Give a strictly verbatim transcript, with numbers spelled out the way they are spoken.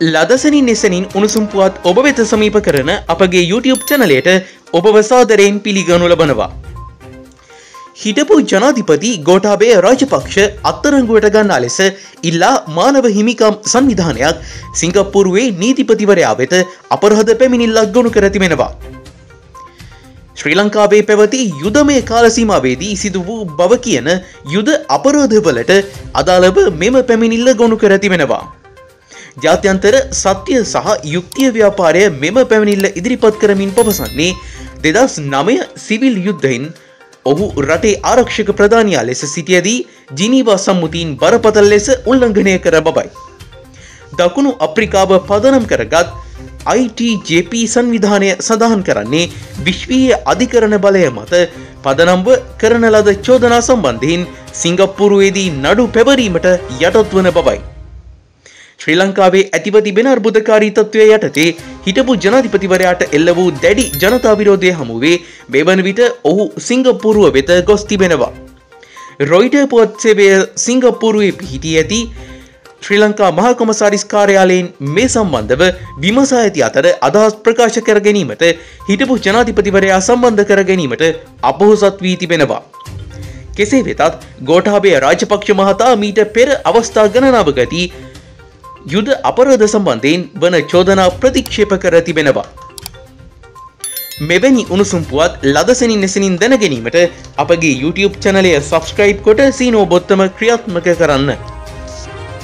ලදසනින් එසනින් උණුසුම් පුවත් ඔබ වෙත සමීප කරන අපගේ YouTube චැනලයට ඔබව සාදරයෙන් පිළිගනු ලබනවා. හිටපු ජනාධිපති ගෝඨාභය රාජපක්ෂ අත්අඩංගුවට ගන්නා ලෙස ඉල්ලා මානව හිමිකම් සංවිධානයක් සිංගප්පූරුවේ නීතිපතිවරයා වෙත අපරාධ පැමිණිල්ලක් ගොනු කර තිබෙනවා. ශ්‍රී ලංකාවේ පැවති යුදමය කාල සීමාවේදී සිදු වූ බව කියන යුද අපරාධවලට අදාළව මෙම පැමිණිල්ල ගොනු කර තිබෙනවා. ජාත්‍යන්තර සත්‍ය සහ යුක්තිය ව්‍යාපාරය මෙම පැමිණිල්ල ඉදිරිපත් කරමින් පවසන්නේ දෙදස් නවය සිවිල් යුද්ධයෙන් ඔහු රටේ ආරක්ෂක ප්‍රධානියා ලෙස සිටියදී ජිනීවා සම්මුතීන් බරපතල ලෙස උල්ලංඝනය කර බවයි. දකුණු අප්‍රිකාව පදනම් කරගත් I T J P සංවිධානය සඳහන් කරන්නේ විශ්වීය අධිකරණ බලය මත පදනම්ව කරන ලද චෝදනා සම්බන්ධයෙන් සිංගප්පූරුවේදී නඩු පැවරීමට යටත් වන බවයි. ශ්‍රී ලංකාවේ ඇතිව තිබෙන අර්බුදකාරී තත්ත්වය යටතේ හිටපු ජනාධිපතිවරයාට එල්ල වූ දැඩි ජනතා විරෝධය හමුවේ මෙවන විට ඔහු සිංගප්පූරුව වෙත ගොස් තිබෙනවා. රොයිටර් පුවත් සේවය සිංගප්පූරුවේ පිහිටී ඇති ශ්‍රී ලංකා මහා කොමසාරිස් කාර්යාලයෙන් මේ සම්බන්ධව විමසා ඇති අතර අදහස් ප්‍රකාශ කර ගැනීමට හිටපු ජනාධිපතිවරයා සම්බන්ධ කර ගැනීමට අපොහොසත් වී තිබෙනවා. කෙසේ වෙතත් ගෝඨාභය රාජපක්ෂ මහතා මීට පෙර අවස්ථා ගණනාවකදී යුද අපරාධ සම්බන්ධයෙන් වන චෝදනා ප්‍රතික්ෂේප කර තිබෙනවා. මෙවැනි උණුසුම් පුවත් ලදසනින් එසනින් දැන ගැනීමට අපගේ YouTube චැනලය සබ්ස්ක්‍රයිබ් කොට සීනෝ බොත්තම ක්‍රියාත්මක කරන්න.